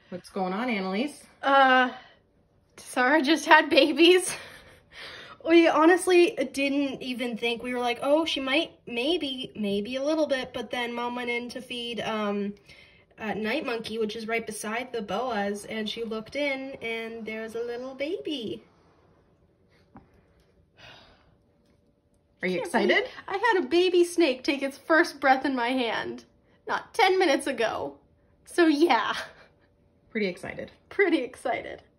What's going on, Annaliese? Tsara just had babies. We honestly didn't even think. We were like, oh, she might, maybe a little bit, but then Mom went in to feed Night Monkey, which is right beside the boas, and she looked in, and there was a little baby. Are you excited? I had a baby snake take its first breath in my hand not 10 minutes ago. So yeah. Pretty excited. Pretty excited.